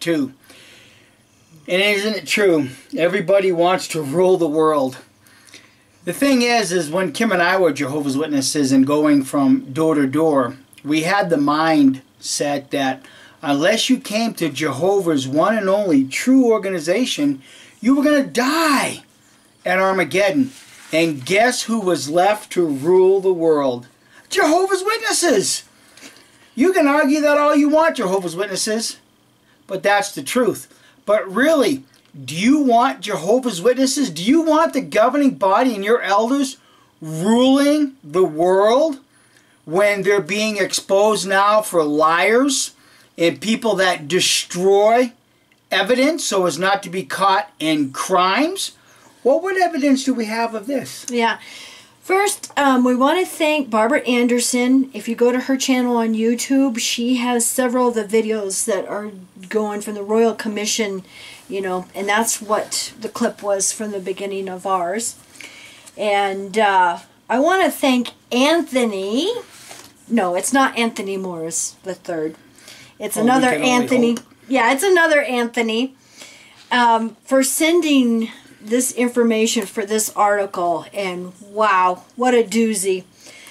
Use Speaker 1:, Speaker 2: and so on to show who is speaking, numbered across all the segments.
Speaker 1: too. And isn't it true? Everybody wants to rule the world. The thing is when Kim and I were Jehovah's Witnesses and going from door to door, we had the mindset that unless you came to Jehovah's one and only true organization, you were going to die at Armageddon. And guess who was left to rule the world? Jehovah's Witnesses! You can argue that all you want, Jehovah's Witnesses, but that's the truth. But really, do you want Jehovah's Witnesses? Do you want the governing body and your elders ruling the world when they're being exposed now for liars and people that destroy evidence so as not to be caught in crimes? Well, what evidence do we have of this?
Speaker 2: Yeah. First, we want to thank Barbara Anderson. If you go to her channel on YouTube, she has several of the videos that are going from the Royal Commission, you know, and that's what the clip was from the beginning of ours. And I want to thank Anthony. No, it's not Anthony Morris III. It's another Anthony. Yeah, it's another Anthony. For sending this information for this article, and wow, what a doozy.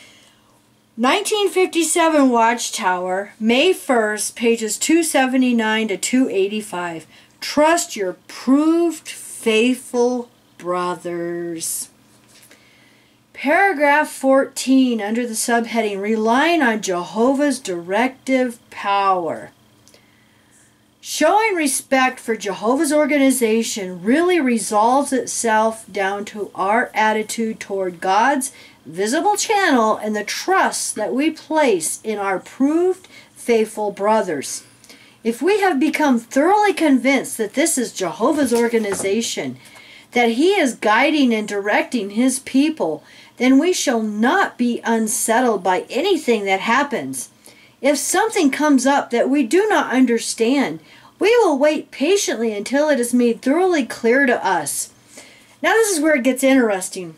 Speaker 2: 1957 Watchtower, May 1st, pages 279 to 285. Trust your proved faithful brothers. Paragraph 14 under the subheading, relying on Jehovah's directive power. Showing respect for Jehovah's organization really resolves itself down to our attitude toward God's visible channel and the trust that we place in our proved faithful brothers. If we have become thoroughly convinced that this is Jehovah's organization, that He is guiding and directing His people, then we shall not be unsettled by anything that happens. If something comes up that we do not understand, we will wait patiently until it is made thoroughly clear to us. Now this is where it gets interesting.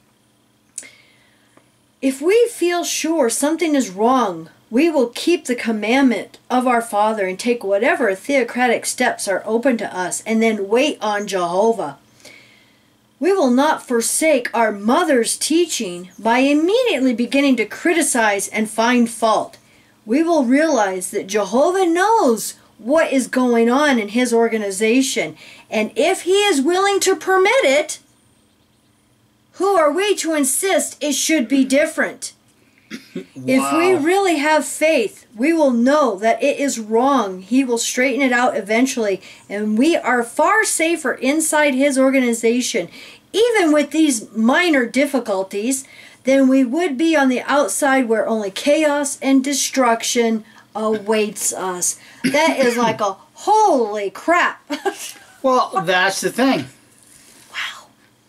Speaker 2: If we feel sure something is wrong, we will keep the commandment of our Father and take whatever theocratic steps are open to us and then wait on Jehovah. We will not forsake our mother's teaching by immediately beginning to criticize and find fault. We will realize that Jehovah knows what is going on in His organization, and if He is willing to permit it, who are we to insist it should be different? Wow. If we really have faith, we will know that it is wrong. He will straighten it out eventually, and we are far safer inside His organization, even with these minor difficulties, than we would be on the outside where only chaos and destruction awaits us. That is like a holy crap.
Speaker 1: Well, that's the thing.
Speaker 2: Wow.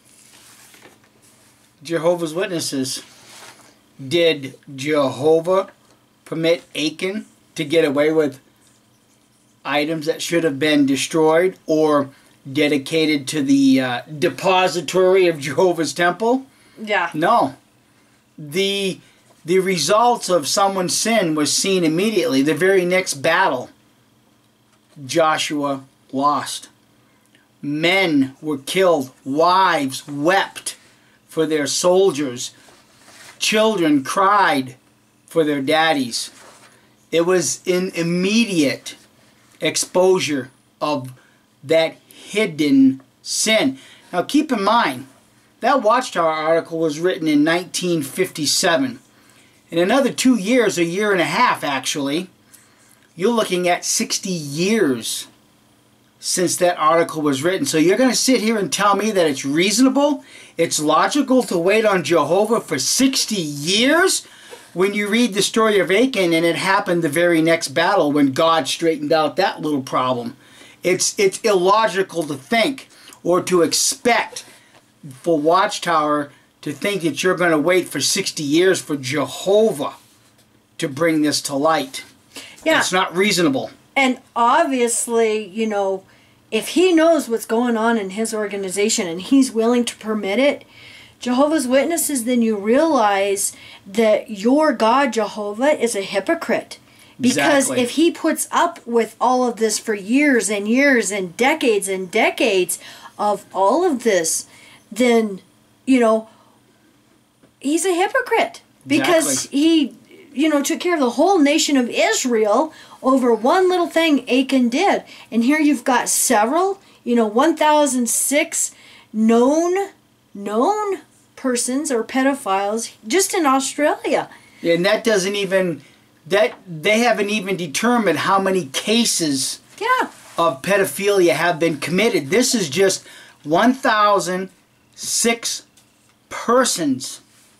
Speaker 1: Jehovah's Witnesses. Did Jehovah permit Achan to get away with items that should have been destroyed or dedicated to the depository of Jehovah's temple?
Speaker 2: Yeah.
Speaker 1: No. The results of someone's sin was seen immediately. The very next battle, Joshua lost. Men were killed. Wives wept for their soldiers. Children cried for their daddies. It was an immediate exposure of that hidden sin. Now keep in mind, that Watchtower article was written in 1957. In another 2 years, a year and a half actually, you're looking at 60 years since that article was written. So you're going to sit here and tell me that it's reasonable, it's logical to wait on Jehovah for 60 years when you read the story of Achan and it happened the very next battle when God straightened out that little problem. It's illogical to think or to expect for Watchtower to think that you're going to wait for 60 years for Jehovah to bring this to light. Yeah. It's not reasonable.
Speaker 2: And obviously, you know, if He knows what's going on in His organization and He's willing to permit it, Jehovah's Witnesses, then you realize that your God, Jehovah, is a hypocrite. Because
Speaker 1: Exactly.
Speaker 2: if he puts up with all of this for years and years and decades of all of this, then, you know, he's a hypocrite. Because
Speaker 1: Exactly.
Speaker 2: he, you know, took care of the whole nation of Israel over one little thing Achan did. And here you've got several, you know, 1,006 known persons or pedophiles just in Australia.
Speaker 1: And that doesn't even, that they haven't even determined how many cases
Speaker 2: Yeah.
Speaker 1: of pedophilia have been committed. This is just 1,006 persons.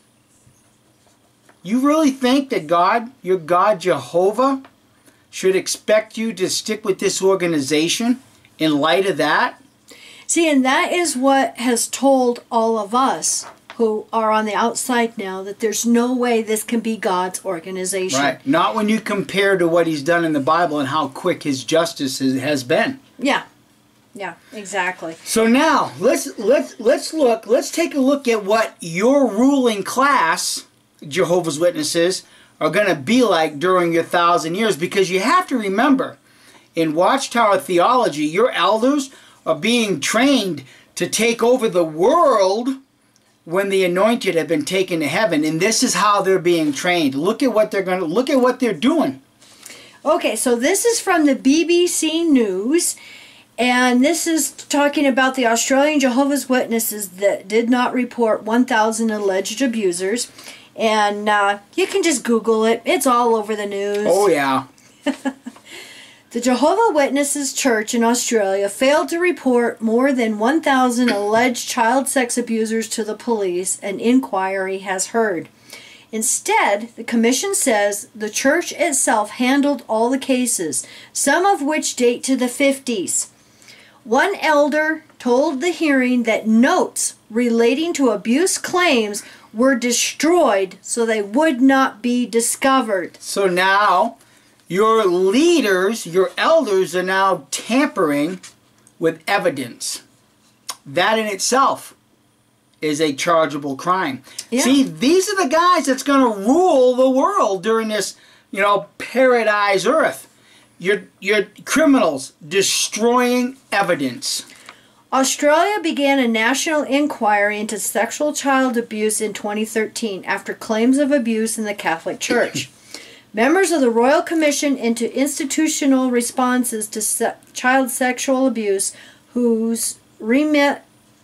Speaker 1: You really think that God, your God Jehovah, should expect you to stick with this organization in light of that?
Speaker 2: See, and that is what has told all of us who are on the outside now that there's no way this can be God's organization.
Speaker 1: Right. Not when you compare to what he's done in the Bible and how quick his justice has been.
Speaker 2: Yeah. Yeah, exactly.
Speaker 1: So now let's take a look at what your ruling class, Jehovah's Witnesses, are going to be like during your 1,000 years, because you have to remember, in Watchtower theology, your elders are being trained to take over the world when the anointed have been taken to heaven, and this is how they're being trained. Look at what they're doing.
Speaker 2: Okay, so this is from the BBC News, and this is talking about the Australian Jehovah's Witnesses that did not report 1,000 alleged abusers. And you can just Google it. It's all over the news.
Speaker 1: Oh, yeah.
Speaker 2: The Jehovah's Witnesses Church in Australia failed to report more than 1,000 alleged child sex abusers to the police, an inquiry has heard. Instead, the commission says the church itself handled all the cases, some of which date to the 50s. One elder told the hearing that notes relating to abuse claims were destroyed so they would not be discovered.
Speaker 1: So now your leaders, your elders, are now tampering with evidence. That in itself is a chargeable crime.
Speaker 2: Yeah.
Speaker 1: See, these are the guys that's going to rule the world during this, you know, paradise earth. You're criminals destroying evidence.
Speaker 2: Australia began a national inquiry into sexual child abuse in 2013 after claims of abuse in the Catholic Church. Members of the Royal Commission into Institutional Responses to Child Sexual Abuse, whose remit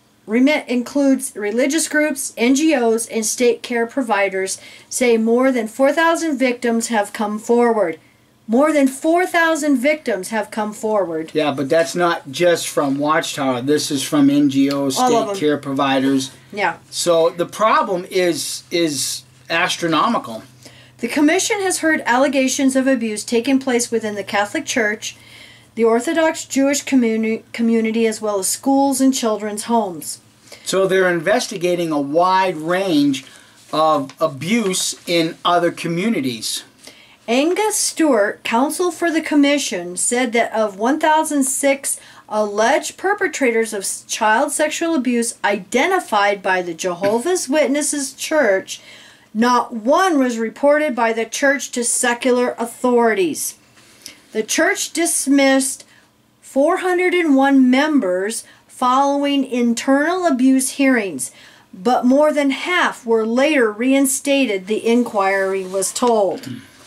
Speaker 2: includes religious groups, NGOs, and state care providers, say more than 4,000 victims have come forward. More than 4,000 victims have come forward.
Speaker 1: Yeah, but that's not just from Watchtower. This is from NGOs,
Speaker 2: All of them.
Speaker 1: state care providers.
Speaker 2: Yeah.
Speaker 1: So the problem is astronomical.
Speaker 2: The Commission has heard allegations of abuse taking place within the Catholic Church, the Orthodox Jewish community, as well as schools and children's homes.
Speaker 1: So they're investigating a wide range of abuse in other communities.
Speaker 2: Angus Stewart, counsel for the Commission, said that of 1,006 alleged perpetrators of child sexual abuse identified by the Jehovah's Witnesses Church, not one was reported by the church to secular authorities. The church dismissed 401 members following internal abuse hearings, but more than half were later reinstated, the inquiry was told.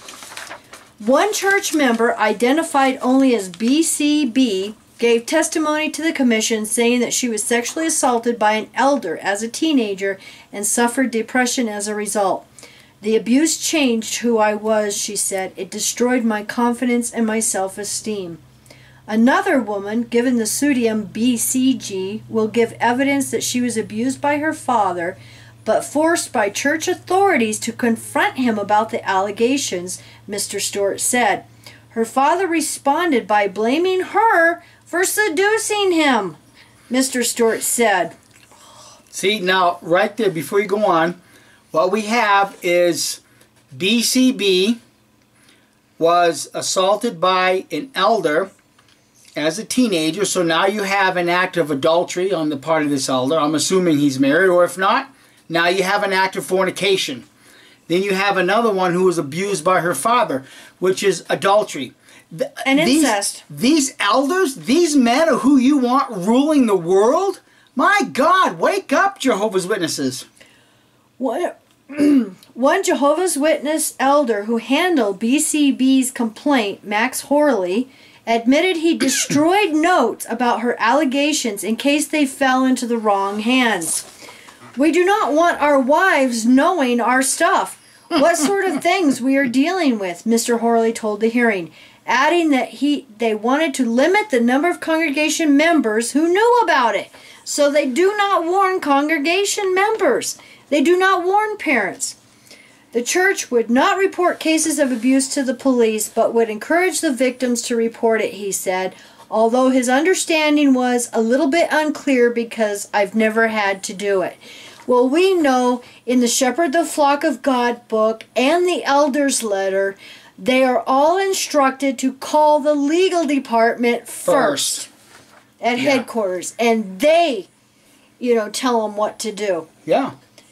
Speaker 2: One church member, identified only as BCB, gave testimony to the commission saying that she was sexually assaulted by an elder as a teenager and suffered depression as a result. The abuse changed who I was, she said. It destroyed my confidence and my self-esteem. Another woman, given the pseudonym BCG, will give evidence that she was abused by her father, but forced by church authorities to confront him about the allegations, Mr. Stewart said. Her father responded by blaming her for seducing him, Mr. Stewart said.
Speaker 1: See, now, right there, before you go on, what we have is BCB was assaulted by an elder as a teenager, so now you have an act of adultery on the part of this elder. I'm assuming he's married, or if not, now you have an act of fornication. Then you have another one who was abused by her father, which is adultery.
Speaker 2: And incest.
Speaker 1: These elders, these men are who you want ruling the world? My God, wake up, Jehovah's Witnesses.
Speaker 2: What? One Jehovah's Witness elder who handled BCB's complaint, Max Horley, admitted he destroyed notes about her allegations in case they fell into the wrong hands. We do not want our wives knowing our stuff. What sort of things we are dealing with, Mr. Horley told the hearing, adding that they wanted to limit the number of congregation members who knew about it. So they do not warn congregation members. They do not warn parents. The church would not report cases of abuse to the police, but would encourage the victims to report it, he said, although his understanding was a little bit unclear because I've never had to do it. Well, we know in the Shepherd the Flock of God book and the Elders letter, they are all instructed to call the legal department first at headquarters, and they, tell them what to do.
Speaker 1: Yeah.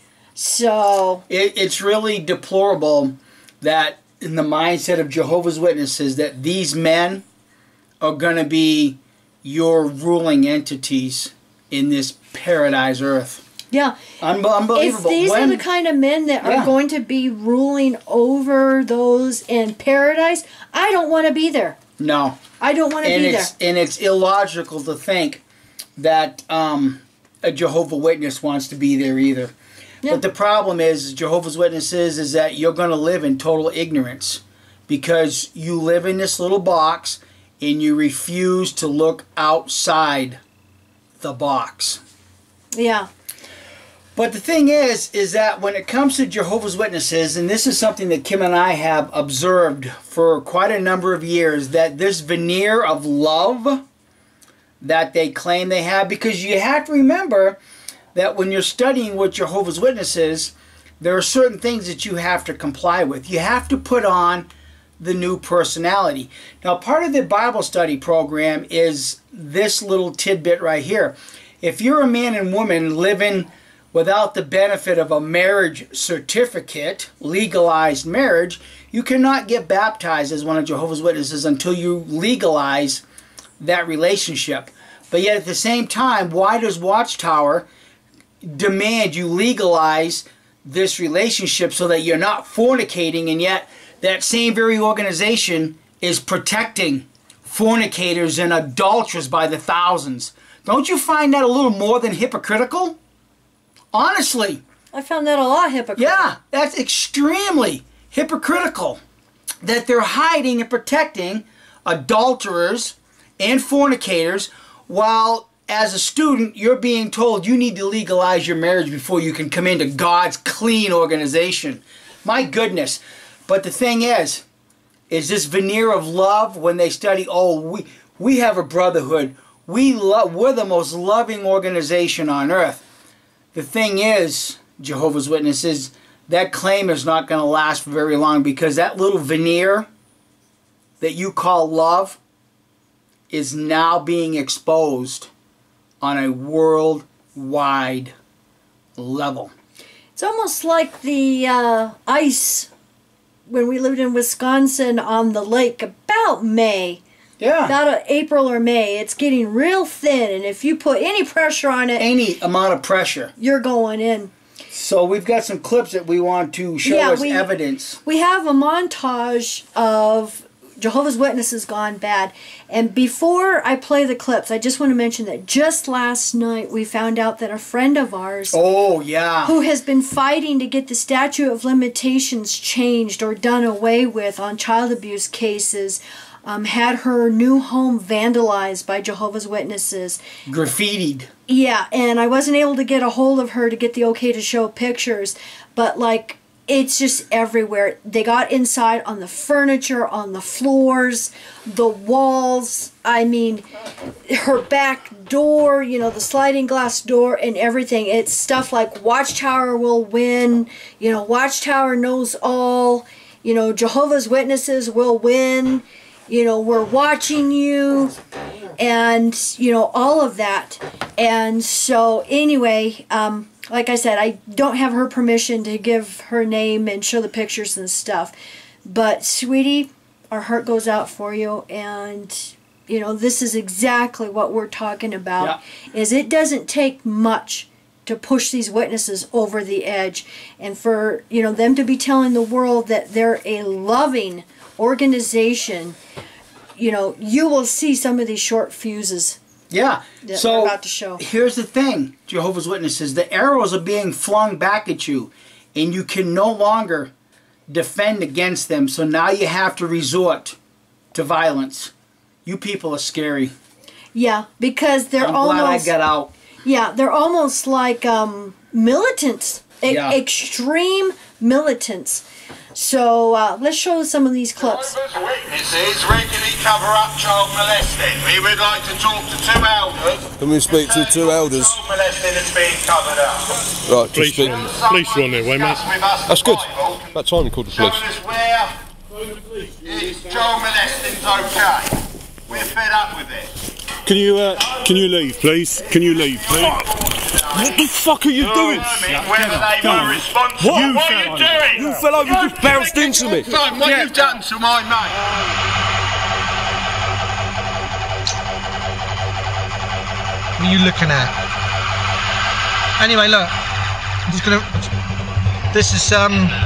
Speaker 2: So
Speaker 1: it's really deplorable that in the mindset of Jehovah's Witnesses that these men are going to be your ruling entities in this paradise earth.
Speaker 2: Yeah.
Speaker 1: Unbelievable.
Speaker 2: If these are the kind of men that are going to be ruling over those in paradise, I don't want to be there.
Speaker 1: No.
Speaker 2: I don't want to be there.
Speaker 1: And it's illogical to think that a Jehovah's Witness wants to be there either. But the problem is, Jehovah's Witnesses, is that you're going to live in total ignorance because you live in this little box and you refuse to look outside the box.
Speaker 2: Yeah.
Speaker 1: But the thing is that when it comes to Jehovah's Witnesses, and this is something that Kim and I have observed for quite a number of years, that this veneer of love that they claim they have, because you have to remember that when you're studying with Jehovah's Witnesses, there are certain things that you have to comply with. You have to put on the new personality. Now, part of the Bible study program is this little tidbit right here. If you're a man and woman living without the benefit of a marriage certificate, legalized marriage, you cannot get baptized as one of Jehovah's Witnesses until you legalize that relationship. But yet at the same time, why does Watchtower demand you legalize this relationship so that you're not fornicating, and yet that same very organization is protecting fornicators and adulterers by the thousands? Don't you find that a little more than hypocritical? Honestly.
Speaker 2: I found that a lot hypocritical.
Speaker 1: Yeah, that's extremely hypocritical. That they're hiding and protecting adulterers and fornicators while as a student, you're being told you need to legalize your marriage before you can come into God's clean organization. My goodness. But the thing is this veneer of love when they study, we have a brotherhood. We're the most loving organization on earth. The thing is, Jehovah's Witnesses, that claim is not going to last for very long because that little veneer that you call love is now being exposed on a worldwide level.
Speaker 2: It's almost like the ice when we lived in Wisconsin on the lake about May.
Speaker 1: Yeah.
Speaker 2: About April or May. It's getting real thin, and if you put any pressure on it...
Speaker 1: Any amount of pressure.
Speaker 2: You're going in.
Speaker 1: So we've got some clips that we want to show us evidence.
Speaker 2: We have a montage of Jehovah's Witnesses gone bad. And before I play the clips, I just want to mention that just last night we found out that a friend of ours who has been fighting to get the statute of limitations changed or done away with on child abuse cases had her new home vandalized by Jehovah's Witnesses.
Speaker 1: Graffitied.
Speaker 2: Yeah, and I wasn't able to get a hold of her to get the okay to show pictures, but like it's just everywhere. They got inside on the furniture, on the floors, the walls. I mean, her back door, the sliding glass door and everything. It's stuff like Watchtower will win. Watchtower knows all. Jehovah's Witnesses will win. We're watching you. And, all of that. And so, anyway, like I said, I don't have her permission to give her name and show the pictures and stuff. But, sweetie, our heart goes out for you, and, you know, this is exactly what we're talking about, is it doesn't take much to push these witnesses over the edge, and for, you know, them to be telling the world that they're a loving organization. You know, you will see some of these short fuses.
Speaker 1: Yeah,
Speaker 2: that
Speaker 1: so
Speaker 2: we're about to show.
Speaker 1: Here's the thing, Jehovah's Witnesses, the arrows are being flung back at you, and you can no longer defend against them, so now you have to resort to violence. You people are scary.
Speaker 2: Yeah, because they're
Speaker 1: I'm
Speaker 2: almost...
Speaker 1: glad I got out.
Speaker 2: Yeah, they're almost like militants, extreme militants. So let's show some of these clips.
Speaker 3: Witnesses regularly cover up child molesting. We would like to talk to 2 elders.
Speaker 4: Can we speak to 2 elders?
Speaker 3: Child molesting is being covered up.
Speaker 4: Right,
Speaker 5: police are on their way, mate.
Speaker 4: That's good. About time we called the police.
Speaker 3: Showing us where child molesting's okay. We're fed up with it.
Speaker 5: Can you leave, please? Can you leave, please? What the fuck are you doing?
Speaker 3: Whether they were responsible. What are you doing?
Speaker 4: You fell over, you just bounced into me.
Speaker 3: What you've done to my mate.
Speaker 6: What are you looking at? Anyway, look. I'm just gonna... This is,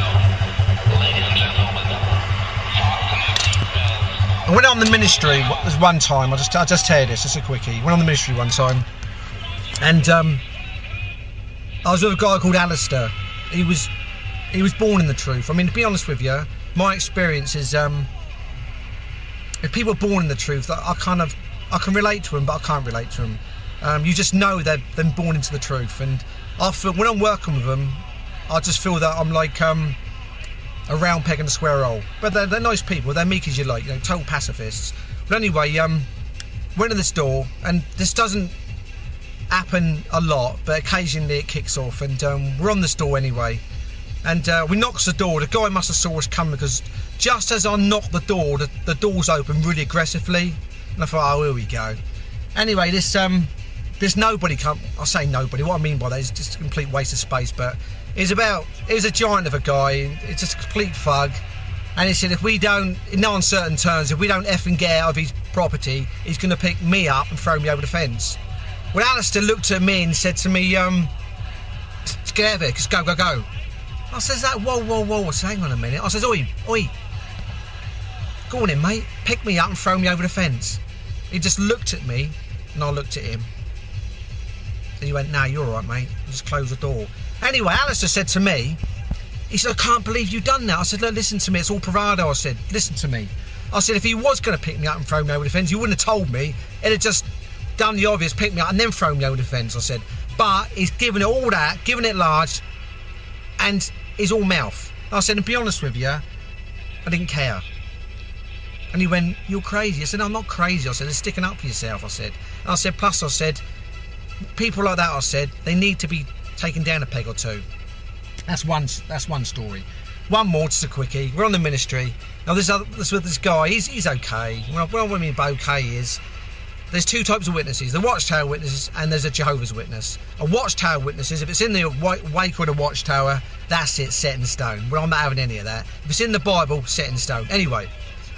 Speaker 6: I went on the ministry one time. I'll just tell you this, just a quickie. Went on the ministry one time, and I was with a guy called Alistair. He was born in the truth. I mean, to be honest with you, my experience is if people are born in the truth, I can relate to them, but I can't relate to them. You just know they're born into the truth, and I feel when I'm working with them, I just feel that I'm like a round peg in a square hole. But they're nice people, they're meek as you like, you know, total pacifists. But anyway, went in this door, and this doesn't happen a lot, but occasionally it kicks off, and we're on this door anyway. And we knocked the door. The guy must have saw us coming, because just as I knocked the door, the door's open really aggressively, and I thought, oh, here we go. Anyway, this nobody come. I say nobody. What I mean by that is just a complete waste of space. But it was a giant of a guy. It's just a complete thug. And he said, if we don't, in no uncertain terms, if we don't effing get out of his property, he's going to pick me up and throw me over the fence. Well, Alistair looked at me and said to me, "Let's get out of here. Just go, go, go." I says, whoa. I said, hang on a minute. I says, oi. Go on in, mate. Pick me up and throw me over the fence. He just looked at me, and I looked at him. And he went, "Nah, you're all right, mate. Just close the door." Anyway, Alistair said to me, he said, "I can't believe you've done that." I said, "Look, listen to me. It's all bravado." I said, "Listen to me." I said, "If he was going to pick me up and throw me over the fence, he wouldn't have told me. He'd have just done the obvious, picked me up and then thrown me over the fence." I said, "But he's given it all that, given it large, and he's all mouth." I said, "And be honest with you, I didn't care." And he went, "You're crazy." I said, "No, I'm not crazy." I said, "They're sticking up for yourself." I said, and I said, plus I said, people like that, I said, they need to be taken down a peg or two. That's one story. One more, just a quickie. We're on the ministry. Now this guy, he's okay. What I mean by okay is, there's 2 types of witnesses: the Watchtower witnesses and there's a Jehovah's Witness. A Watchtower witness is, if it's in the wake of the Watchtower, that's it, set in stone. Well, I'm not having any of that. If it's in the Bible, set in stone. Anyway,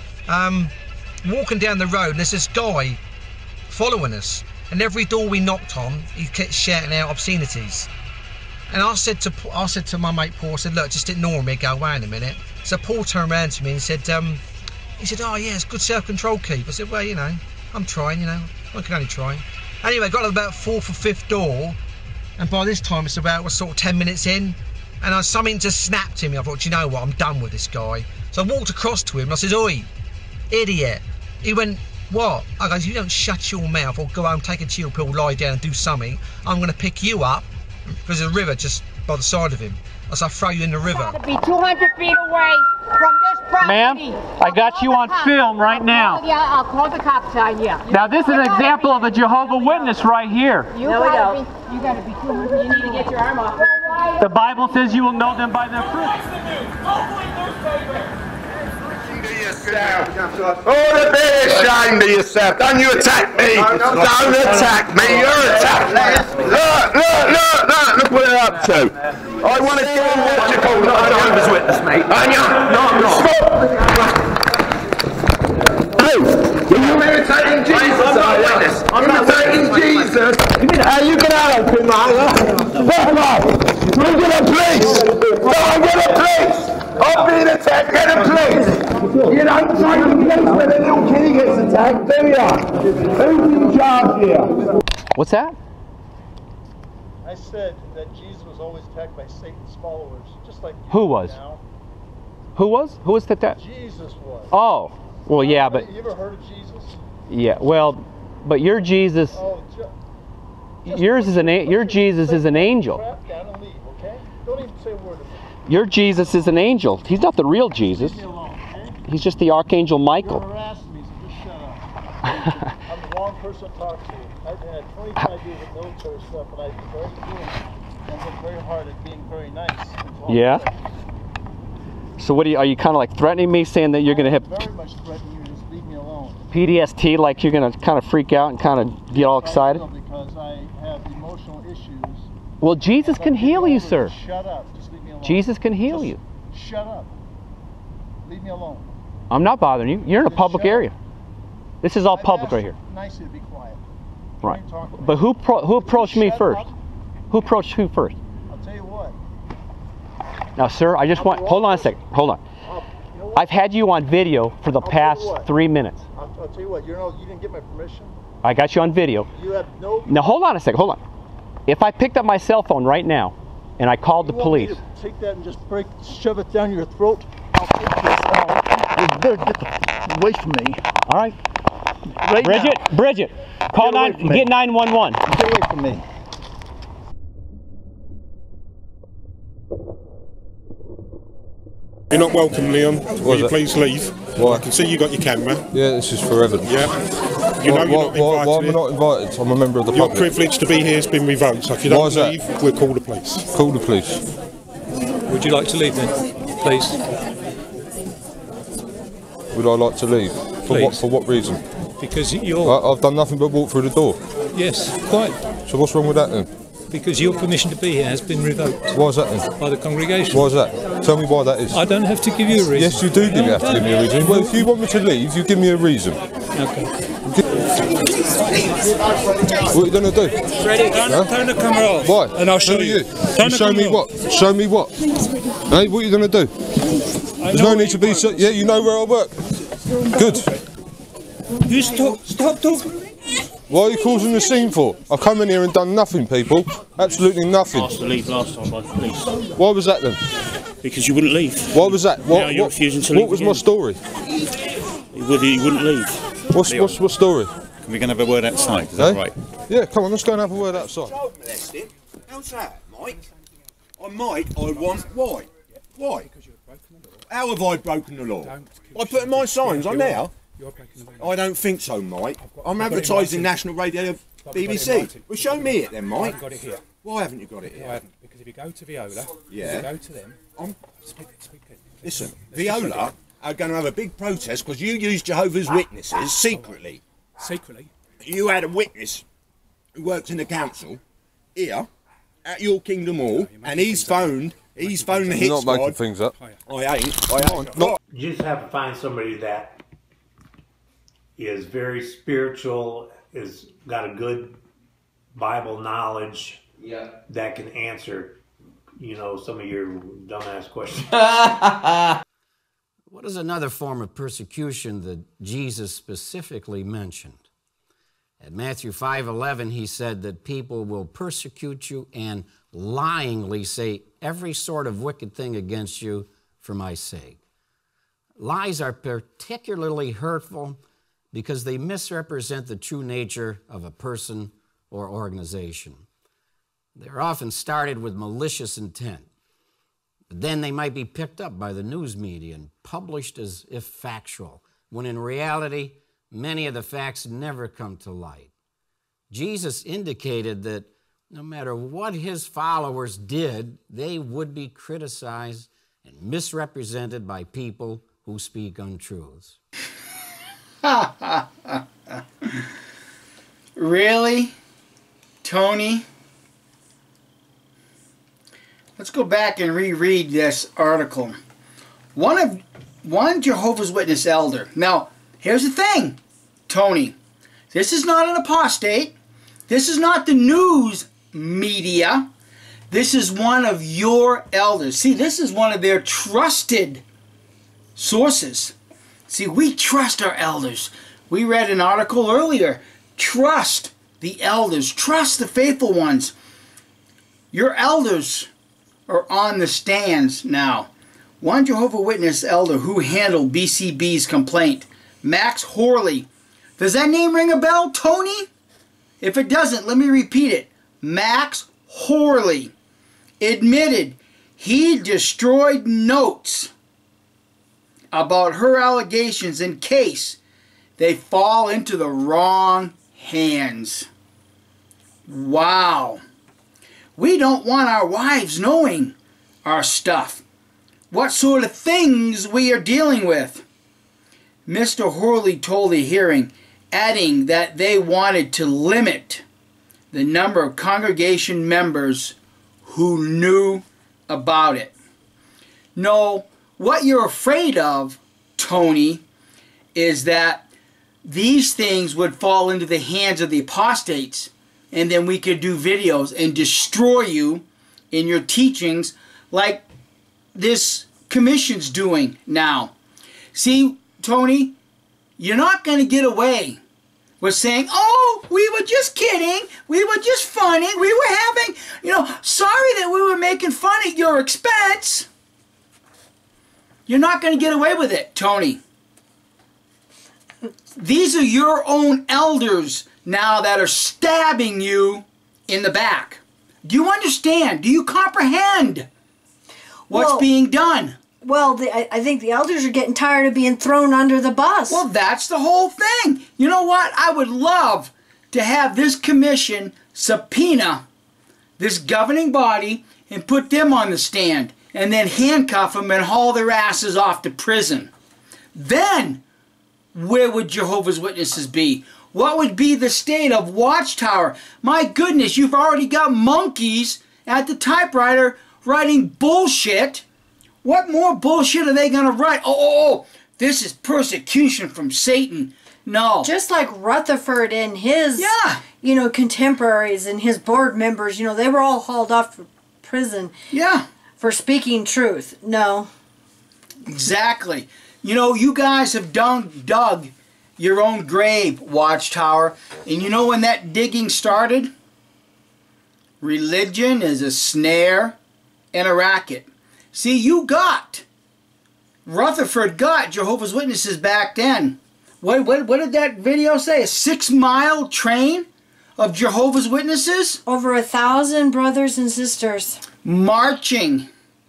Speaker 6: walking down the road, and there's this guy following us, and every door we knocked on, he kept shouting out obscenities. And I said to my mate Paul, I said, "Look, just ignore me." Go, "Wait a minute." So Paul turned around to me and said, "Oh yeah, it's good self-control, Keith." I said, "Well, you know, I'm trying, you know, I can only try." Anyway, got to about 4th or 5th door, and by this time it's about sort of 10 minutes in, and something just snapped in me. I thought, you know what, I'm done with this guy. So I walked across to him and I said, "Oi, idiot." He went, "What?" I goes, "You don't shut your mouth or go home, take a chill pill, lie down and do something, I'm going to pick you up," because there's a river just by the side of him. I said, "I'll throw you in the river."
Speaker 7: To be 200 feet away from this property.
Speaker 8: Ma'am, I got you on film right now.
Speaker 7: Yeah, I'll call the cops on you.
Speaker 8: Now this is an example of a Jehovah's Witness right here.
Speaker 7: You gotta be 200. You need to get your arm off.
Speaker 8: The Bible says you will know them by their fruit.
Speaker 3: yourself. Oh, to be ashamed of yourself. Don't you attack me. Don't attack me. You're attacking me. Look what they're up to. I want to kill what you call Jehovah's Witness, mate. And you? No, I'm not. Stop. Hey, you're imitating Jesus. I'm not a witness. I'm imitating Jesus. You can help him, mate. Come on. We'll get a police. Go and get a police. I'm being attacked. Get a police. You don't take the police when a little kitty gets attacked, do you? Who's in charge here?
Speaker 8: What's that?
Speaker 9: I said that Jesus was always attacked by Satan's followers, just like you
Speaker 8: Who was?
Speaker 9: now.
Speaker 8: Who was? Who was that?
Speaker 9: Jesus was.
Speaker 8: Oh, well, yeah, but
Speaker 9: You ever heard of Jesus?
Speaker 8: yeah, well, but your Jesus,
Speaker 9: Oh,
Speaker 8: yours is your Jesus is an angel.
Speaker 9: crap down and leave, okay? Don't even say a word of it.
Speaker 8: Your Jesus is an angel. He's not the real Jesus.
Speaker 9: Leave me alone, okay?
Speaker 8: He's just the Archangel
Speaker 9: You're
Speaker 8: Michael.
Speaker 9: harassing me, so just shut up. I'm the wrong person to talk to. I've had 25 years of military stuff, and I've been very good. I've worked very hard at being very nice.
Speaker 8: Yeah. So what are you kind of like threatening me, saying that you're going to have
Speaker 9: Very much threatening you to just leave me alone.
Speaker 8: PTSD, like you're going to kind of freak out and kind of get all excited?
Speaker 9: Because I have emotional issues.
Speaker 8: Well, Jesus can heal you, sir.
Speaker 9: Shut up. Just leave me alone.
Speaker 8: Jesus can heal
Speaker 9: Just
Speaker 8: you.
Speaker 9: Shut up. Leave me alone.
Speaker 8: I'm not bothering you. You're in a
Speaker 9: Then
Speaker 8: public
Speaker 9: shut up.
Speaker 8: area. This is all
Speaker 9: I've
Speaker 8: public
Speaker 9: asked
Speaker 8: right
Speaker 9: you
Speaker 8: here.
Speaker 9: Nicely to be quiet.
Speaker 8: Right.
Speaker 9: Don't talk to me.
Speaker 8: But who approached me
Speaker 9: Shut
Speaker 8: first?
Speaker 9: up.
Speaker 8: Who approached who first?
Speaker 9: I'll tell you what.
Speaker 8: Now, sir, I just want, hold on a second. Hold on.
Speaker 9: You know what?
Speaker 8: I've had you on video for the
Speaker 9: I'll tell
Speaker 8: past
Speaker 9: you what.
Speaker 8: 3 minutes.
Speaker 9: I'll tell you what. You didn't get my permission.
Speaker 8: I got you on video.
Speaker 9: You have no.
Speaker 8: Now, hold on a second. Hold on. If I picked up my cell phone right now and I called the
Speaker 9: You want me
Speaker 8: police.
Speaker 9: to take that and just shove it down your throat? I'll take this out. You better get away from me.
Speaker 8: All right.
Speaker 9: Right
Speaker 8: Bridget, call
Speaker 9: Get away from me.
Speaker 8: get 911.
Speaker 9: now. Get away from me.
Speaker 5: You're not welcome, Leon. Will you please leave?
Speaker 4: Why?
Speaker 5: I can see you got your camera.
Speaker 4: Yeah, this is for evidence.
Speaker 5: Yeah. You know you're not invited.
Speaker 4: Why am I not invited? I'm a member of the
Speaker 5: Your
Speaker 4: public.
Speaker 5: privilege to be here has been revoked. So if you
Speaker 4: Why
Speaker 5: don't
Speaker 4: is that?
Speaker 5: leave, we'll call the police.
Speaker 4: Call the police.
Speaker 10: Would you like to leave then, please?
Speaker 4: Would I like to leave?
Speaker 10: Please.
Speaker 4: For what reason?
Speaker 10: Because you're...
Speaker 4: I've done nothing but walk through the door.
Speaker 10: Yes, quite.
Speaker 4: So what's wrong with that then?
Speaker 10: Because your permission to be here has been revoked
Speaker 4: Why is that then?
Speaker 10: by the congregation.
Speaker 4: Why is that? Tell me why that is.
Speaker 10: I don't have to give you a reason.
Speaker 4: Yes, you do have to give me a reason. Well, if you want me to leave, you give me a reason.
Speaker 10: Okay.
Speaker 4: What are you going to do?
Speaker 10: Turn the camera off.
Speaker 4: Why?
Speaker 10: And I'll show
Speaker 4: Who are
Speaker 10: you.
Speaker 4: You show me what? Show me what? Hey, what are you going to do? There's no need to be so... Yeah, you know where I work. Good.
Speaker 10: You stop talking.
Speaker 4: Why are you causing the scene for? I've come in here and done nothing, people. Absolutely nothing.
Speaker 11: Asked to leave last time by the police.
Speaker 4: Why was that then?
Speaker 11: Because you wouldn't leave.
Speaker 4: Why was that?
Speaker 11: Now you're refusing to leave.
Speaker 4: What was my story?
Speaker 11: You wouldn't leave.
Speaker 4: What's my story?
Speaker 12: Can we go and have a word outside? Is that right?
Speaker 4: Yeah, come on, let's go and have a word outside.
Speaker 3: Child molesting? How's that, Mike? I want why? Why? How have I broken the law? I put my signs on there. I don't think so, Mike. I'm advertising National Radio BBC. Well, show me it then, Mike.
Speaker 13: I've got it here.
Speaker 3: Why haven't you got it here?
Speaker 13: I haven't, because if you go to Viola,
Speaker 3: Yeah.
Speaker 13: if you go to them,
Speaker 3: Listen, Viola are going to have a big protest because you used Jehovah's Witnesses secretly.
Speaker 13: Secretly?
Speaker 3: You had a witness who works in the council here at your Kingdom Hall, and he's phoned the hit
Speaker 4: You're not
Speaker 3: squad.
Speaker 4: making things up.
Speaker 3: I ain't.
Speaker 14: You just have to find somebody that is very spiritual, is got a good Bible knowledge, that can answer, some of your dumbass questions.
Speaker 15: What is another form of persecution that Jesus specifically mentioned? At Matthew 5:11, he said that people will persecute you and lyingly say every sort of wicked thing against you for my sake. Lies are particularly hurtful because they misrepresent the true nature of a person or organization. They're often started with malicious intent. But then they might be picked up by the news media and published as if factual, when in reality, many of the facts never come to light. Jesus indicated that no matter what his followers did, they would be criticized and misrepresented by people who speak untruths.
Speaker 1: Really? Tony? Let's go back and reread this article. One Jehovah's Witness elder. Now, here's the thing, Tony. This is not an apostate. This is not the news media. This is one of your elders. See, this is one of their trusted sources. See, we trust our elders. We read an article earlier. Trust the elders. Trust the faithful ones. Your elders are on the stands now. One Jehovah's Witness elder who handled BCB's complaint, Max Horley. Does that name ring a bell, Tony? If it doesn't, let me repeat it. Max Horley admitted he destroyed notes about her allegations in case they fall into the wrong hands. Wow. We don't want our wives knowing our stuff. What sort of things we are dealing with. Mr. Horley told the hearing, adding that they wanted to limit the number of congregation members who knew about it. No, what you're afraid of, Tony, is that these things would fall into the hands of the apostates, and then we could do videos and destroy you in your teachings like this commission's doing now. See, Tony, you're not going to get away with saying, oh, we were just kidding, we were just funny, we were having, sorry that we were making fun at your expense. You're not going to get away with it, Tony. These are your own elders now that are stabbing you in the back. Do you understand? Do you comprehend what's being done?
Speaker 2: Well, I think the elders are getting tired of being thrown under the bus.
Speaker 1: Well, that's the whole thing. You know what? I would love to have this commission subpoena this governing body and put them on the stand and then handcuff them and haul their asses off to prison. Then, where would Jehovah's Witnesses be? What would be the state of Watchtower? My goodness, you've already got monkeys at the typewriter writing bullshit. What more bullshit are they going to write? Oh, this is persecution from Satan. No.
Speaker 2: Just like Rutherford and his, contemporaries and his board members, they were all hauled off to prison.
Speaker 1: Yeah.
Speaker 2: For speaking truth. No.
Speaker 1: Exactly. You guys have dug your own grave, Watchtower. And you know when that digging started? Religion is a snare and a racket. See, Rutherford got Jehovah's Witnesses back then. What did that video say? A 6-mile train of Jehovah's Witnesses?
Speaker 2: Over 1,000 brothers and sisters.
Speaker 1: Marching.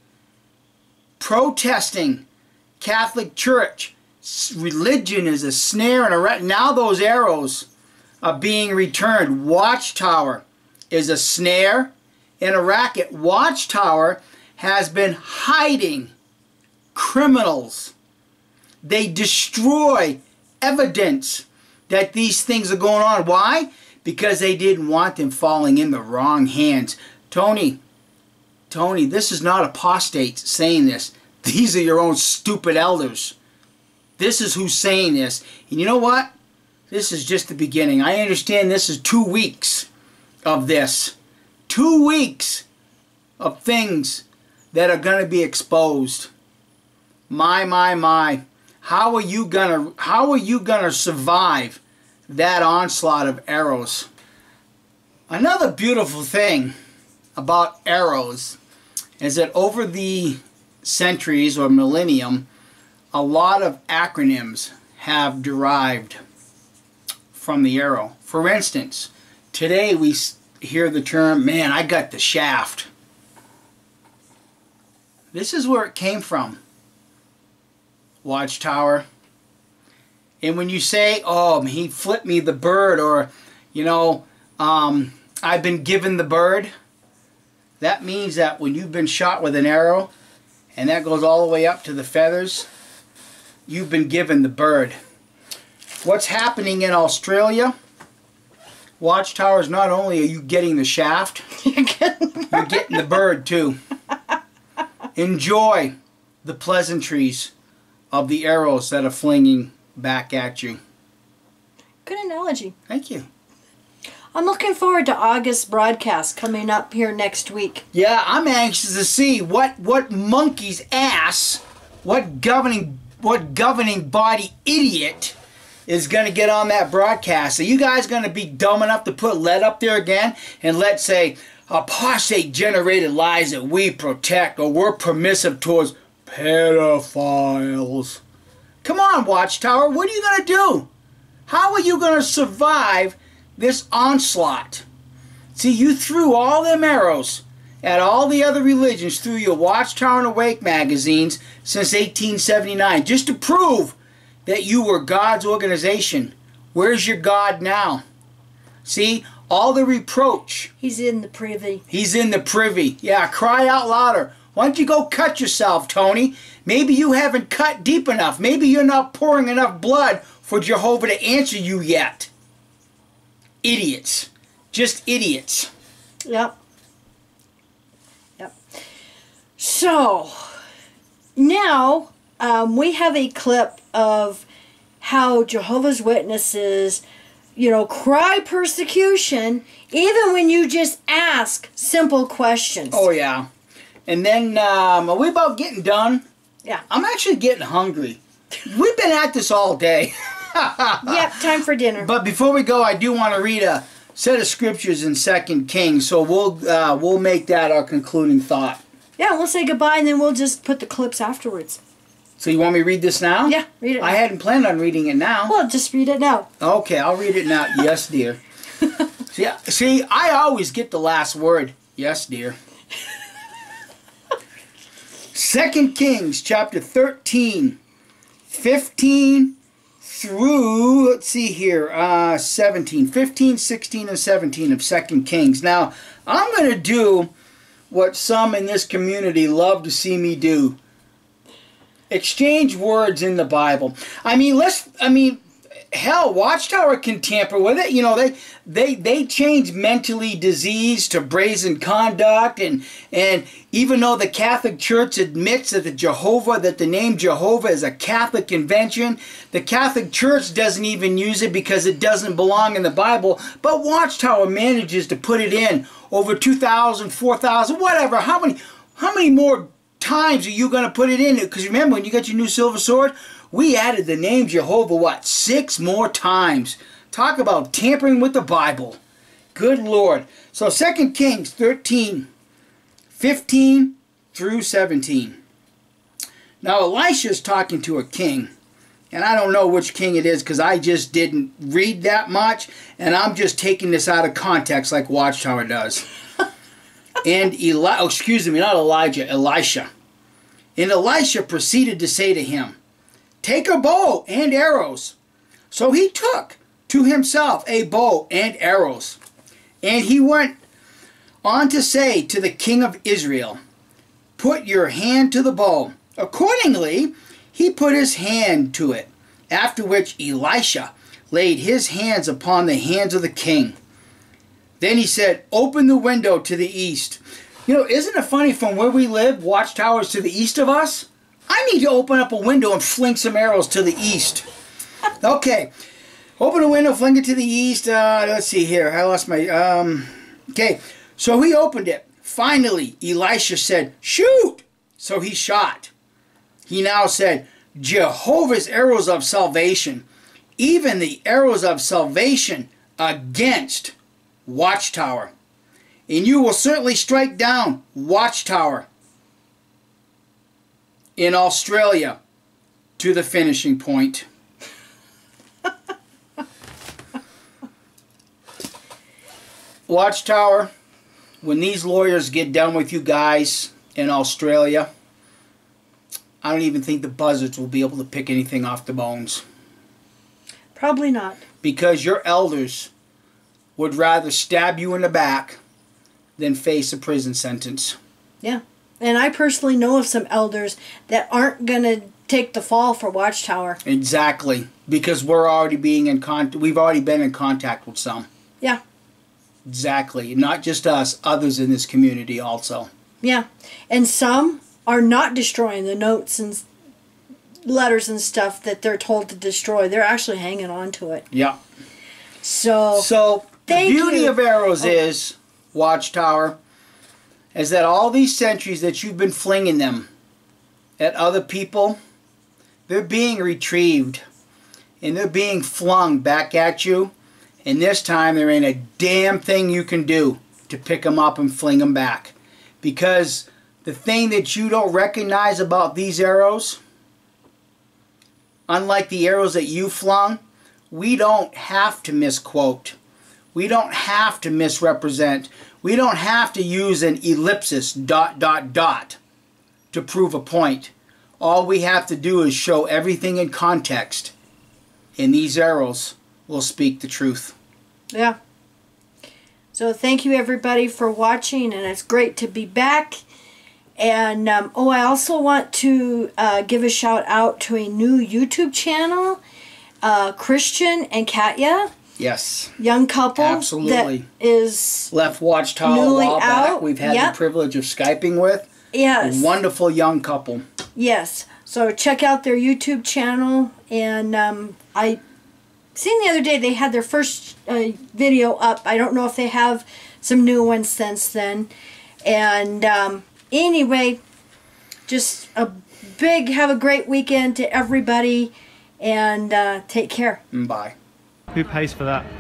Speaker 1: Protesting. Catholic Church. Religion is a snare and a racket. Now those arrows are being returned. Watchtower is a snare and a racket. Watchtower has been hiding criminals. They destroy evidence that these things are going on. Why? Because they didn't want them falling in the wrong hands. Tony, this is not apostates saying this. These are your own stupid elders. This is who's saying this. And you know what? This is just the beginning. I understand this is 2 weeks of this. 2 weeks of things that are going to be exposed. My. How are you gonna survive that onslaught of arrows? Another beautiful thing about arrows is that over the centuries or millennium, a lot of acronyms have derived from the arrow. For instance, today we hear the term, man, I got the shaft. This is where it came from, Watchtower. And when you say, oh, he flipped me the bird, or, I've been given the bird, that means that when you've been shot with an arrow, and that goes all the way up to the feathers, you've been given the bird. What's happening in Australia? Watchtowers, not only are you getting the shaft, you're getting the bird too. Enjoy the pleasantries of the arrows that are flinging back at you.
Speaker 2: Good analogy.
Speaker 1: Thank you.
Speaker 2: I'm looking forward to August's broadcast coming up here next week.
Speaker 1: Yeah, I'm anxious to see what monkey's ass, what governing body idiot is going to get on that broadcast. Are you guys going to be dumb enough to put lead up there again and let's say apostate generated lies that we protect or we're permissive towards pedophiles? Come on, Watchtower, what are you going to do? How are you going to survive this onslaught? See, you threw all them arrows at all the other religions through your Watchtower and Awake magazines since 1879 just to prove that you were God's organization. Where's your God now? See, all the reproach.
Speaker 2: He's in the privy.
Speaker 1: He's in the privy. Yeah, cry out louder. Why don't you go cut yourself, Tony? Maybe you haven't cut deep enough. Maybe you're not pouring enough blood for Jehovah to answer you yet. Idiots. Just idiots.
Speaker 2: Yep. Yep. So, now we have a clip of how Jehovah's Witnesses, cry persecution even when you just ask simple questions.
Speaker 1: Oh, yeah. And then, are we about getting done?
Speaker 2: Yeah.
Speaker 1: I'm actually getting hungry. We've been at this all day.
Speaker 2: Yep, time for dinner.
Speaker 1: But before we go, I do want to read a set of scriptures in 2 Kings, so we'll make that our concluding thought.
Speaker 2: Yeah, we'll say goodbye and then we'll just put the clips afterwards.
Speaker 1: So you want me to read this now?
Speaker 2: Yeah, read it now.
Speaker 1: I hadn't planned on reading it now.
Speaker 2: Well, just read it now.
Speaker 1: Okay, I'll read it now. Yes, dear. See, I always get the last word. Yes, dear. 2 Kings chapter 13, 15 through, let's see here, 17. 15, 16, and 17 of 2 Kings. Now, I'm going to do what some in this community love to see me do. Exchange words in the Bible. Hell, Watchtower can tamper with it. They change mentally diseased to brazen conduct, and even though the Catholic Church admits that the name Jehovah is a Catholic invention, the Catholic Church doesn't even use it because it doesn't belong in the Bible. But Watchtower manages to put it in over 2,000, 4,000, whatever. How many more times are you going to put it in? Because remember, when you got your new silver sword, we added the name Jehovah, 6 more times. Talk about tampering with the Bible. Good Lord. So 2 Kings 13, 15 through 17. Now Elisha's talking to a king. And I don't know which king it is because I just didn't read that much. And I'm just taking this out of context like Watchtower does. And Elisha. And Elisha proceeded to say to him, "Take a bow and arrows." So he took to himself a bow and arrows. And he went on to say to the king of Israel, "Put your hand to the bow." Accordingly, he put his hand to it, after which Elisha laid his hands upon the hands of the king. Then he said, "Open the window to the east." Isn't it funny, from where we live, Watchtower's to the east of us? I need to open up a window and fling some arrows to the east. Okay. Open a window, fling it to the east. Let's see here. I lost my... Okay. So he opened it. Finally, Elisha said, "Shoot!" So he shot. He now said, "Jehovah's arrows of salvation, even the arrows of salvation against Watchtower. And you will certainly strike down Watchtower in Australia to the finishing point." Watchtower, when these lawyers get done with you guys in Australia, I don't even think the buzzards will be able to pick anything off the bones.
Speaker 2: Probably not.
Speaker 1: Because your elders would rather stab you in the back than face a prison sentence.
Speaker 2: Yeah. And I personally know of some elders that aren't going to take the fall for Watchtower.
Speaker 1: Exactly, because we're already being in we've already been in contact with some.
Speaker 2: Yeah.
Speaker 1: Exactly, not just us, others in this community also.
Speaker 2: Yeah, and some are not destroying the notes and letters and stuff that they're told to destroy. They're actually hanging on to it.
Speaker 1: Yeah.
Speaker 2: So
Speaker 1: the beauty of arrows is, Watchtower, is that all these centuries that you've been flinging them at other people, they're being retrieved and they're being flung back at you, and this time there ain't a damn thing you can do to pick them up and fling them back. Because the thing that you don't recognize about these arrows, unlike the arrows that you flung, we don't have to misquote. We don't have to misrepresent. We don't have to use an ellipsis ... to prove a point. All we have to do is show everything in context, and these arrows will speak the truth.
Speaker 2: Yeah. So thank you everybody for watching, and it's great to be back. And I also want to give a shout out to a new YouTube channel, Christian and Katya.
Speaker 1: Yes.
Speaker 2: Young couple.
Speaker 1: Absolutely.
Speaker 2: That is
Speaker 1: left Watchtower a
Speaker 2: newly
Speaker 1: while back.
Speaker 2: out.
Speaker 1: We've had the privilege of Skyping with.
Speaker 2: Yes.
Speaker 1: A wonderful young couple.
Speaker 2: Yes. So check out their YouTube channel. And I seen the other day they had their first video up. I don't know if they have some new ones since then. And anyway, just have a great weekend to everybody. And take care.
Speaker 1: Bye.
Speaker 16: Who pays for that?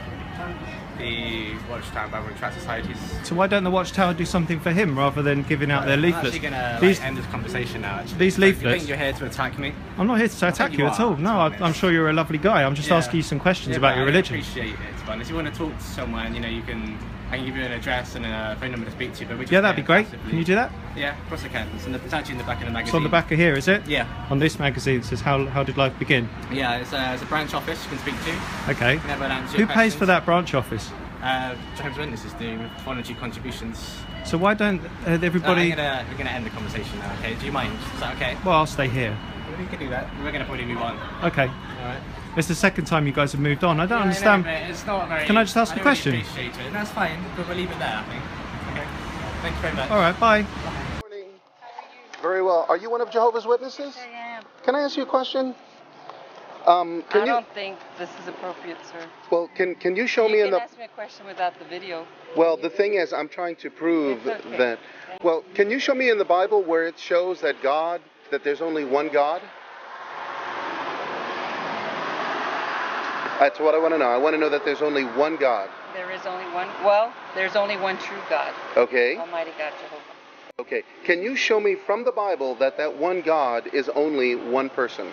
Speaker 17: The Watchtower Bible and Tract Societies.
Speaker 16: So why don't the Watchtower do something for him rather than giving out their leaflets?
Speaker 17: I'm actually going to end this conversation now. Actually.
Speaker 16: These leaflets.
Speaker 17: You think you're here to attack me?
Speaker 16: I'm not here to attack you at all. No, I'm sure you're a lovely guy. I'm just asking you some questions about your religion.
Speaker 17: I appreciate it, but if you want to talk to someone, you know, I can give you an address and a phone number to speak to. But
Speaker 16: yeah, that'd be great. Can you do that?
Speaker 17: Yeah, of course I can. It's actually in the back of the magazine.
Speaker 16: It's on the back of here, is it?
Speaker 17: Yeah.
Speaker 16: On this magazine it says how did life begin?
Speaker 17: Yeah, it's a branch office you can speak to.
Speaker 16: Okay. Who pays for that branch office?
Speaker 17: Jehovah's Witnesses do with voluntary contributions.
Speaker 16: So why don't everybody?
Speaker 17: We're gonna end the conversation now. Okay? Do you mind? Is that okay?
Speaker 16: Well, I'll stay here.
Speaker 17: We can do that. We're gonna probably move on.
Speaker 16: Okay.
Speaker 17: All right.
Speaker 16: It's the second time you guys have moved on. I don't understand.
Speaker 17: I know, it's not very.
Speaker 16: Can I just ask a question?
Speaker 17: Really appreciate it. That's fine. But we'll leave it there, I think. Okay. Thank you very much.
Speaker 16: All right. Bye.
Speaker 18: Very well. Are you one of Jehovah's Witnesses?
Speaker 19: I am.
Speaker 18: Can I ask you a question?
Speaker 19: I don't think this is appropriate, sir.
Speaker 18: Well, can you show me in the...
Speaker 19: You can ask me a question without the video.
Speaker 18: Well, the thing is, I'm trying to prove
Speaker 19: It's okay.
Speaker 18: that... Well, can you show me in the Bible where it shows that there's only one God? That's what I want to know. I want to know that there's only one God.
Speaker 19: There is only one. Well, there's only one true God.
Speaker 18: Okay.
Speaker 19: Almighty God, Jehovah.
Speaker 18: Okay. Can you show me from the Bible that one God is only one person?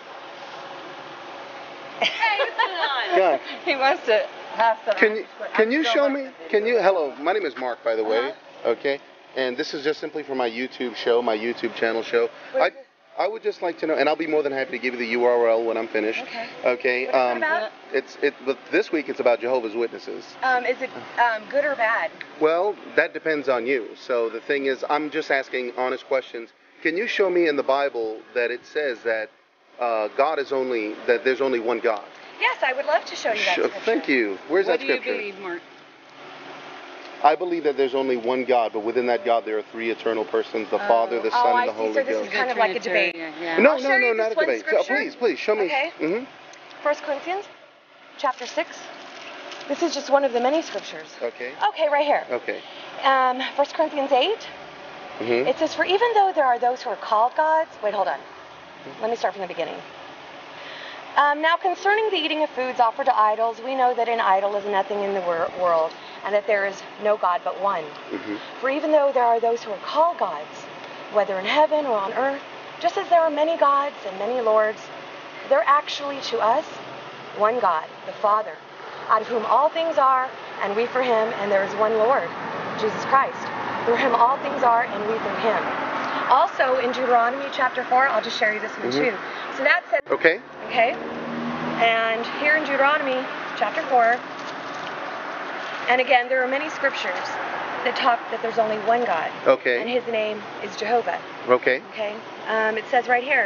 Speaker 18: God.
Speaker 19: He wants to have some.
Speaker 18: Can you show me? Hello, my name is Mark, by the way. Okay. And this is just simply for my YouTube show, my YouTube channel show. I would just like to know, and I'll be more than happy to give you the URL when I'm finished.
Speaker 19: Okay.
Speaker 18: Okay.
Speaker 20: What's it about?
Speaker 18: But this week it's about Jehovah's Witnesses.
Speaker 20: Is it good or bad?
Speaker 18: Well, that depends on you. So the thing is, I'm just asking honest questions. Can you show me in the Bible that it says that there's only one God?
Speaker 20: Yes, I would love to show you that scripture.
Speaker 18: Thank you. Where's that scripture?
Speaker 19: What do you believe, Mark?
Speaker 18: I believe that there's only one God, but within that God there are three eternal persons, the Father, the Son, and the Holy Ghost.
Speaker 20: So this is kind of like a debate.
Speaker 19: Yeah.
Speaker 18: No,
Speaker 20: I'll show you
Speaker 18: not
Speaker 20: this
Speaker 18: a debate.
Speaker 20: Scripture.
Speaker 18: So please, show me.
Speaker 20: Okay. 1 Corinthians, chapter 6. This is just one of the many scriptures.
Speaker 18: Okay.
Speaker 20: Okay, right here.
Speaker 18: Okay.
Speaker 20: 1 Corinthians 8. It says, "For even though there are those who are called gods..." Wait, hold on. Let me start from the beginning. "Now concerning the eating of foods offered to idols, we know that an idol is nothing in the world, and that there is no God but one. For even though there are those who are called gods, whether in heaven or on earth, just as there are many gods and many lords, they're actually to us one God, the Father, out of whom all things are, and we for him, and there is one Lord, Jesus Christ. Through him all things are, and we through him." Also in Deuteronomy chapter 4, I'll just show you this one too. So that says...
Speaker 18: Okay.
Speaker 20: Okay. And here in Deuteronomy chapter 4, and again, there are many scriptures that talk that there's only one God.
Speaker 18: Okay.
Speaker 20: And his name is Jehovah.
Speaker 18: Okay.
Speaker 20: Okay. It says right here,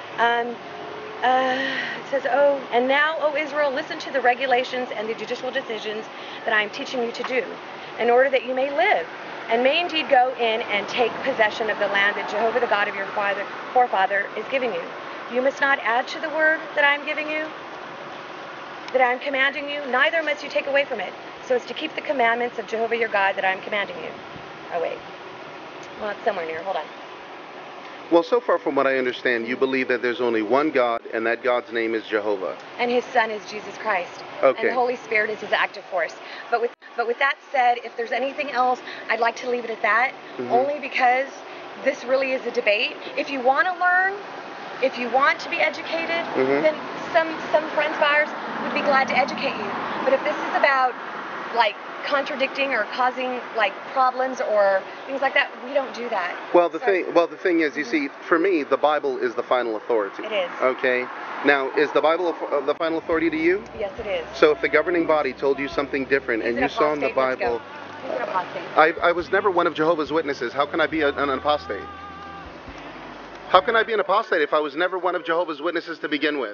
Speaker 20: It says, "Oh, and now, O Israel, listen to the regulations and the judicial decisions that I am teaching you to do, in order that you may live, and may indeed go in and take possession of the land that Jehovah, the God of your forefather, is giving you. You must not add to the word that I am giving you, that I am commanding you, neither must you take away from it, so as to keep the commandments of Jehovah your God that I am commanding you." Oh, wait. Well, it's somewhere near. Hold on.
Speaker 18: Well, so far from what I understand, you believe that there's only one God, and that God's name is Jehovah.
Speaker 20: And his son is Jesus Christ.
Speaker 18: Okay.
Speaker 20: And the Holy Spirit is his active force. But with that said, if there's anything else, I'd like to leave it at that, only because this really is a debate. If you want to learn, if you want to be educated, then some friends of ours would be glad to educate you. But if this is about, like, contradicting or causing, like, problems or things like that, we don't do that.
Speaker 18: Well, the thing is, you see, for me, the Bible is the final authority.
Speaker 20: It is.
Speaker 18: Okay. Now, is the Bible the final authority to you?
Speaker 20: Yes, it is.
Speaker 18: So, if the governing body told you something different, and you saw in the Bible,
Speaker 20: He's an apostate.
Speaker 18: I was never one of Jehovah's Witnesses. How can I be an apostate? How can I be an apostate if I was never one of Jehovah's Witnesses to begin with?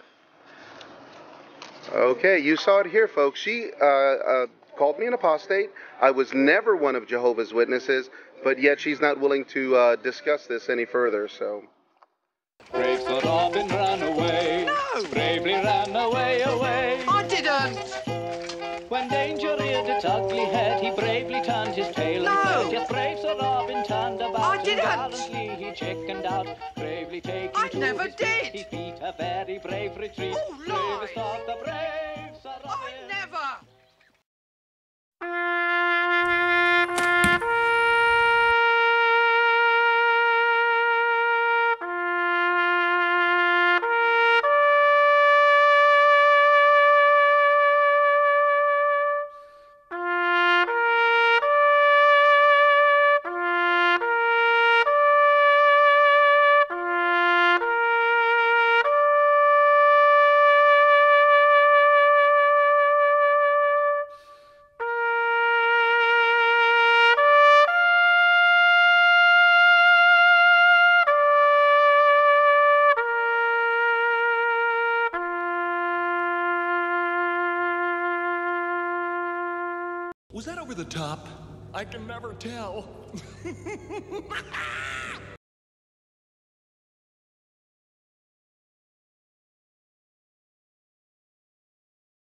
Speaker 18: Okay, you saw it here, folks. She called me an apostate. I was never one of Jehovah's Witnesses, but yet she's not willing to discuss this any further, so.
Speaker 3: Brave Sir Robin ran away. No! Bravely ran away, away. I didn't! When danger reared its ugly head, he bravely turned his tail and fled. Yes, brave Sir Robin turned about. I didn't! Gallantly he chickened out, bravely taking I never did! He beat a very brave retreat. Oh, bravest of the brave Sir Robin. I never! Was that over the top? I can never tell.